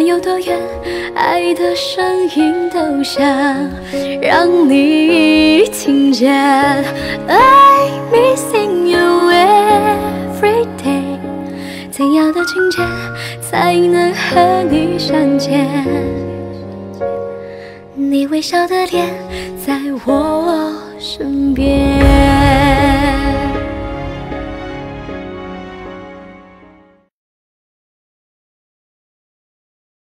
有多远，爱的声音都想让你听见。I'm missing you every day， 怎样的情节才能和你相见？你微笑的脸在我身边。